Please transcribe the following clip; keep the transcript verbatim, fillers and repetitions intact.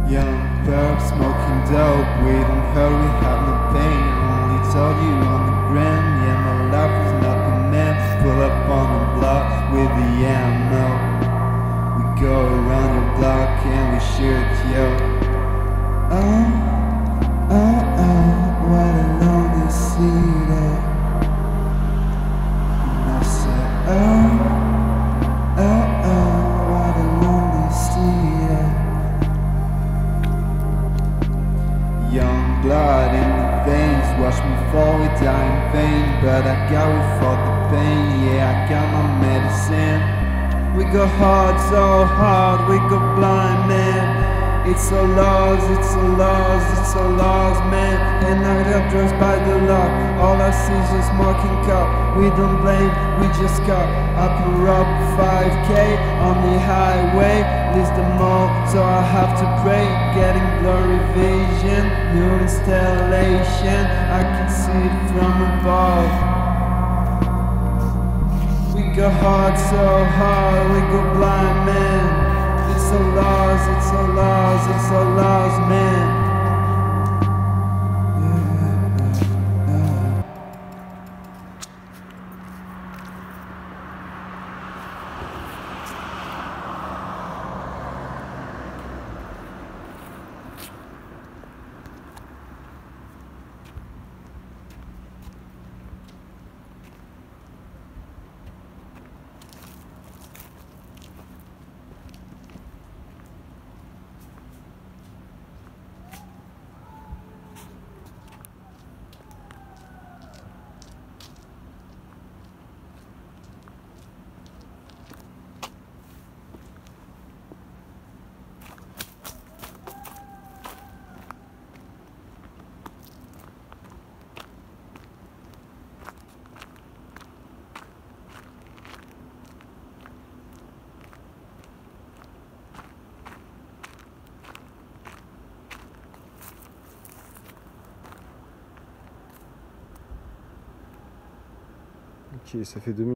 Young bird smoking dope, we don't hurt, we have no pain. Only told you on the gram, yeah, my life is nothing, man. Pull up on the block with the ammo. We go around your block and we shoot, yo. Oh, oh, oh, what a lonely city. And I said, oh, oh, oh, what a lonely city. Young blood in the veins, watch me fall, we die in vain. But I got we fought the pain, yeah, I got my medicine. We go hard, so hard, we go blind, man. It's so lost, it's so lost, it's so lost, man. And I got drugs by the lot. All I see is just smoking cup. We don't blame, we just got up up five K on the highway. Leaves the mall, so I have to pray. Getting blurry vision, new installation. I can see it from above. We go hard, so hard, we go blind, man. It's so lost, it's so lost, it's so lost, man. Ok, ça fait deux minutes.